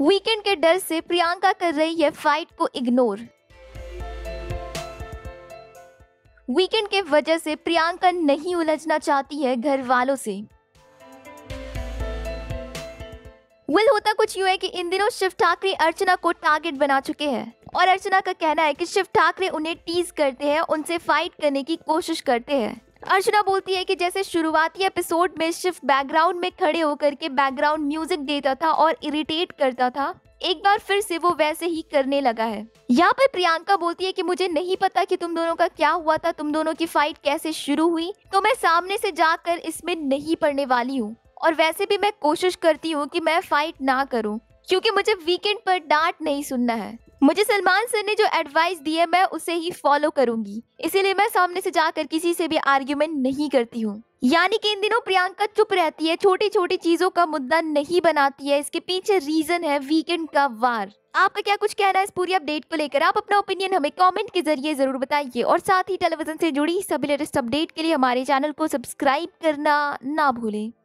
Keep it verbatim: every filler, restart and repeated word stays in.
Weekend के डर से प्रियंका कर रही है फाइट को इग्नोर। वीकेंड के वजह से प्रियंका नहीं उलझना चाहती है घर वालों से। वेल होता कुछ यूं है कि इन दिनों शिव ठाकरे अर्चना को टारगेट बना चुके हैं और अर्चना का कहना है कि शिव ठाकरे उन्हें टीज करते हैं, उनसे फाइट करने की कोशिश करते हैं। अर्चना बोलती है कि जैसे शुरुआती एपिसोड में शिव बैकग्राउंड में खड़े होकर के बैकग्राउंड म्यूजिक देता था और इरिटेट करता था, एक बार फिर से वो वैसे ही करने लगा है। यहाँ पर प्रियंका बोलती है कि मुझे नहीं पता कि तुम दोनों का क्या हुआ था, तुम दोनों की फाइट कैसे शुरू हुई, तो मैं सामने से जाकर इसमें नहीं पड़ने वाली हूँ और वैसे भी मैं कोशिश करती हूँ कि मैं फाइट ना करूँ क्योंकि मुझे वीकेंड पर डांट नहीं सुनना है। मुझे सलमान सर ने जो एडवाइस दी है मैं उसे ही फॉलो करूंगी, इसीलिए मैं सामने से जाकर किसी से भी आर्ग्यूमेंट नहीं करती हूँ। यानी कि इन दिनों प्रियंका चुप रहती है, छोटी छोटी चीजों का मुद्दा नहीं बनाती है। इसके पीछे रीजन है वीकेंड का वार। आपका क्या कुछ कहना है इस पूरी अपडेट को लेकर? आप अपना ओपिनियन हमें कमेंट के जरिए जरूर बताइए और साथ ही टेलीविजन से जुड़ी सभी लेटेस्ट अपडेट के लिए हमारे चैनल को सब्सक्राइब करना ना भूलें।